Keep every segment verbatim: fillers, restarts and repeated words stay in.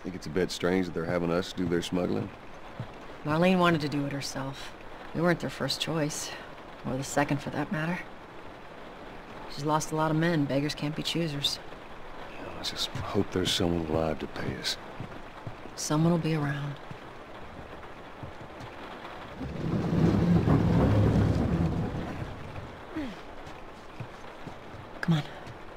Think it's a bit strange that they're having us do their smuggling? Marlene wanted to do it herself. We weren't their first choice. Or the second, for that matter. She's lost a lot of men. Beggars can't be choosers. I just hope there's someone alive to pay us. Someone will be around. Come on.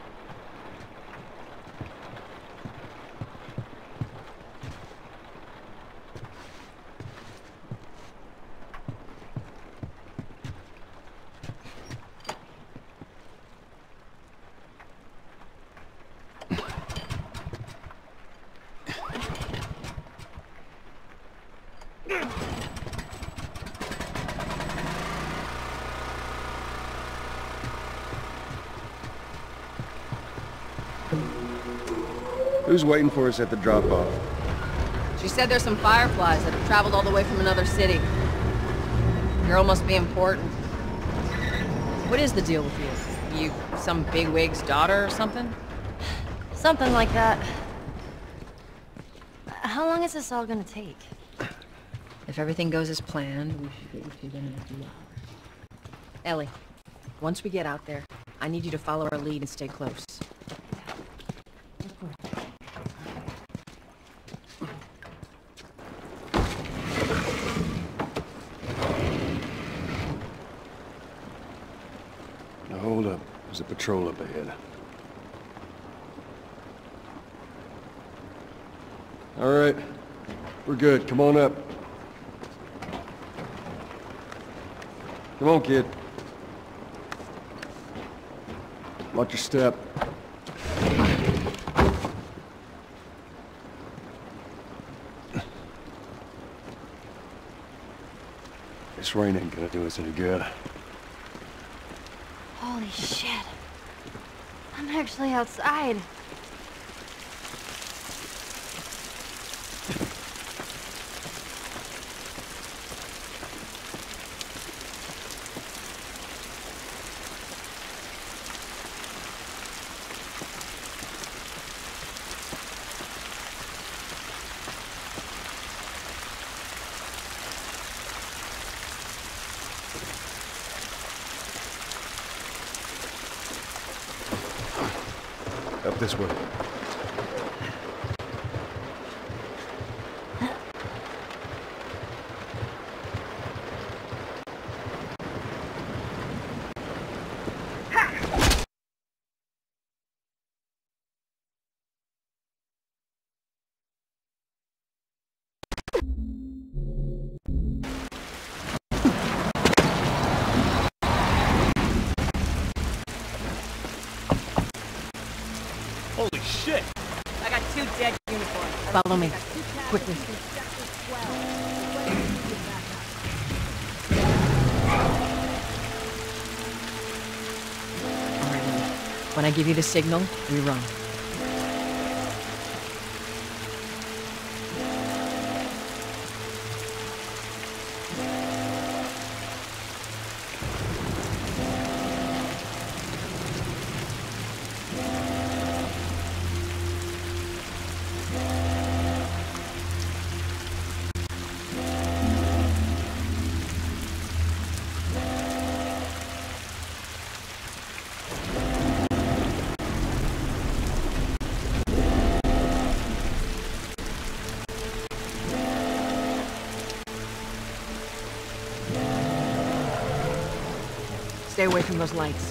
Who's waiting for us at the drop-off? She said there's some fireflies that have traveled all the way from another city. Girl must be important. What is the deal with you? You some bigwig's daughter or something? Something like that. How long is this all gonna take? If everything goes as planned, we should get you to in a few hours. Ellie, once we get out there, I need you to follow our lead and stay close. Now hold up. There's a patrol up ahead. All right. We're good. Come on up. Come on, kid. Watch your step. This rain ain't gonna do us any good. Holy shit. I'm actually outside. Up this way. Holy shit! I got two dead uniforms. Follow me. Quickly. When I give you the signal, we run. Stay away from those lights.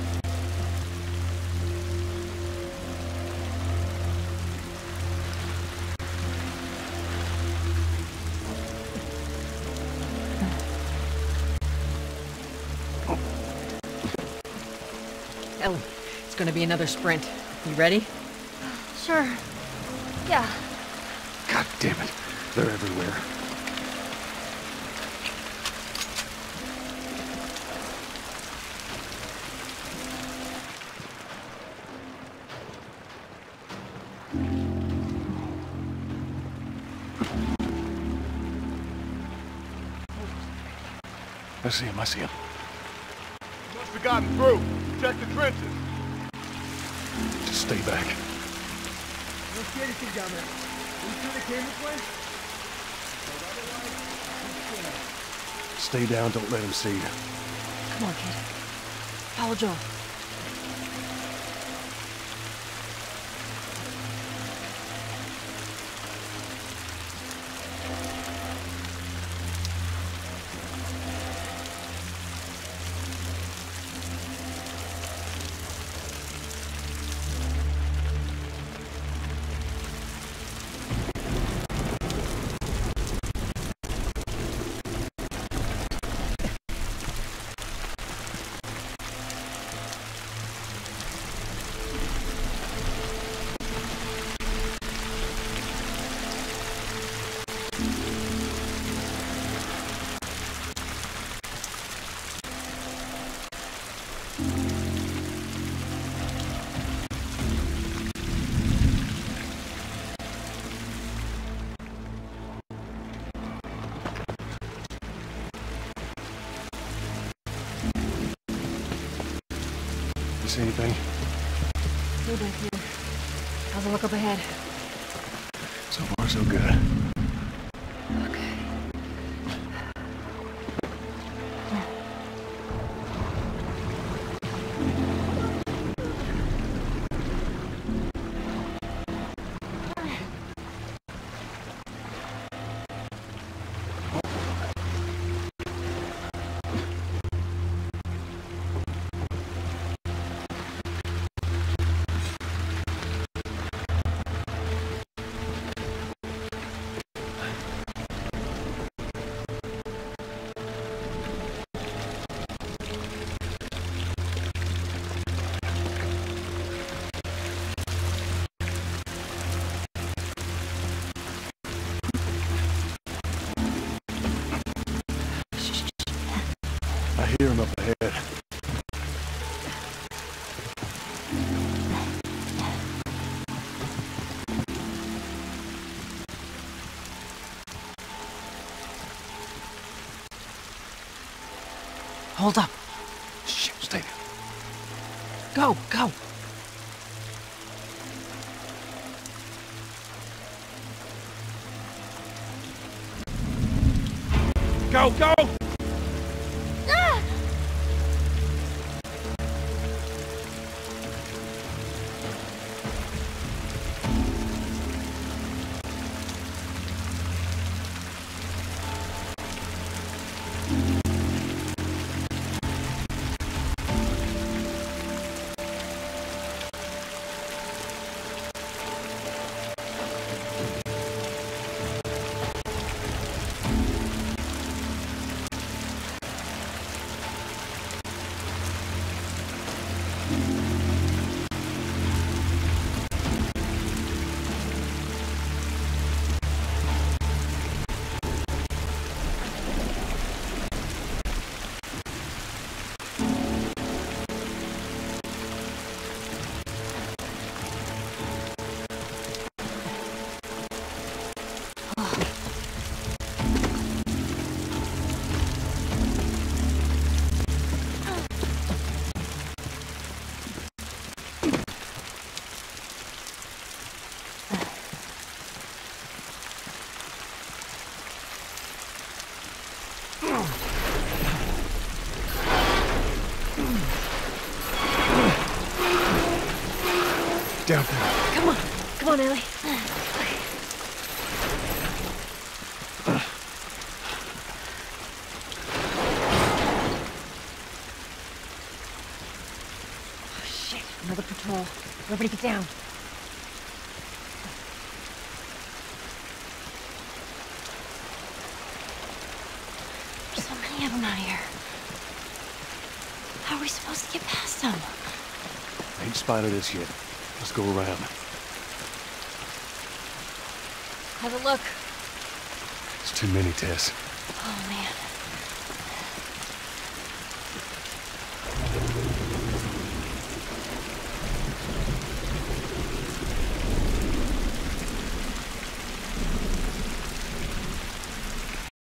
Ellie, it's gonna be another sprint. You ready? Sure. Yeah. God damn it. They're everywhere. I see him, I see him. Must have gotten through. Check the trenches. Just stay back. I don't see anything down there. Stay down, don't let him see you. Come on, kid. Follow Joel. You see anything? Stay back here. How's the look up ahead? So far, so good. Okay. I hear him up ahead. Hold up. Shit, stay there. Go, go. Go, go! Down there. Come on. Come on, Ellie. Oh, shit. Another patrol. Everybody get down. There's so many of them out here. How are we supposed to get past them? Ain't spotted us yet. Let's go around. How's it look? It's too many, Tess. Oh, man.